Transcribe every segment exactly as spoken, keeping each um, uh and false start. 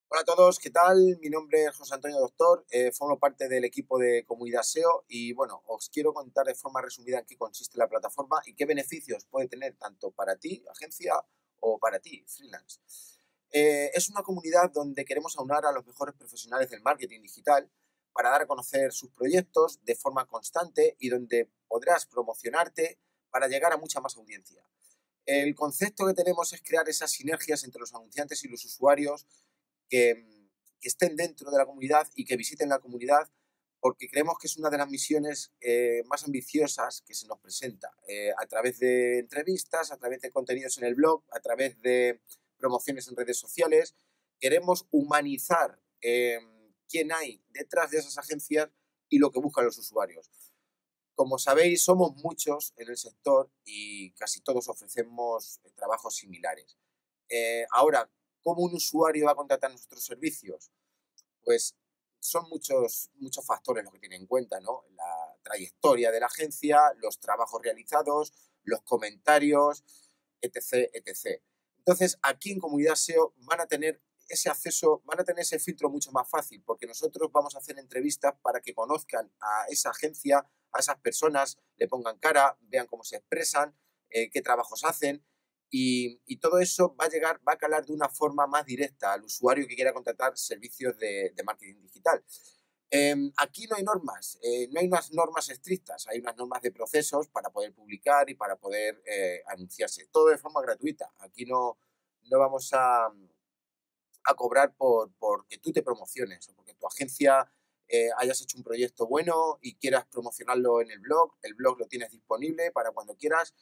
Hola a todos, ¿qué tal? Mi nombre es José Antonio Doctor, eh, formo parte del equipo de Comunidad S E O y bueno, os quiero contar de forma resumida en qué consiste la plataforma y qué beneficios puede tener tanto para ti, agencia, o para ti, freelance. Eh, es una comunidad donde queremos aunar a los mejores profesionales del marketing digital para dar a conocer sus proyectos de forma constante y donde podrás promocionarte para llegar a mucha más audiencia. El concepto que tenemos es crear esas sinergias entre los anunciantes y los usuarios que, que estén dentro de la comunidad y que visiten la comunidad, porque creemos que es una de las misiones eh, más ambiciosas que se nos presenta, eh, a través de entrevistas, a través de contenidos en el blog, a través de promociones en redes sociales. Queremos humanizar eh, quién hay detrás de esas agencias y lo que buscan los usuarios. Como sabéis, somos muchos en el sector y casi todos ofrecemos eh, trabajos similares. Eh, ahora, ¿cómo un usuario va a contratar nuestros servicios? Pues son muchos, muchos factores los que tiene en cuenta, ¿no? La trayectoria de la agencia, los trabajos realizados, los comentarios, etc, etcétera. Entonces, aquí en Comunidad S E O van a tener ese acceso, van a tener ese filtro mucho más fácil, porque nosotros vamos a hacer entrevistas para que conozcan a esa agencia, a esas personas, le pongan cara, vean cómo se expresan, eh, qué trabajos hacen, y, y, todo eso va a llegar, va a calar de una forma más directa al usuario que quiera contratar servicios de, de marketing digital. Eh, aquí no hay normas, eh, no hay unas normas estrictas, hay unas normas de procesos para poder publicar y para poder eh, anunciarse. Todo de forma gratuita. Aquí no, no vamos a, a cobrar por, por que tú te promociones o porque tu agencia eh, hayas hecho un proyecto bueno y quieras promocionarlo en el blog. El blog lo tienes disponible para cuando quieras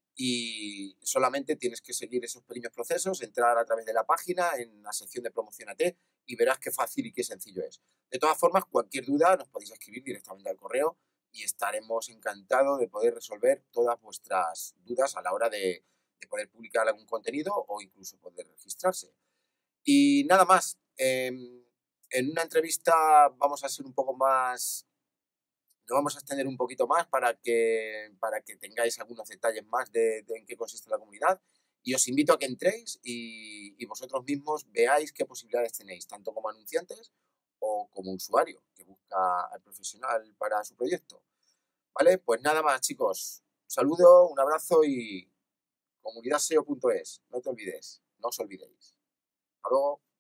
y solamente tienes que seguir esos pequeños procesos, entrar a través de la página en la sección de Promocionate y verás qué fácil y qué sencillo es. De todas formas, cualquier duda nos podéis escribir directamente al correo y estaremos encantados de poder resolver todas vuestras dudas a la hora de, de poder publicar algún contenido o incluso poder registrarse. Y nada más, eh, en una entrevista vamos a ser un poco más, nos vamos a extender un poquito más para que, para que tengáis algunos detalles más de, de en qué consiste la comunidad. Y os invito a que entréis y, y vosotros mismos veáis qué posibilidades tenéis, tanto como anunciantes o como usuario que busca al profesional para su proyecto. ¿Vale? Pues nada más, chicos. Un saludo, un abrazo y comunidad S E O punto es. No te olvides, no os olvidéis. Hasta luego.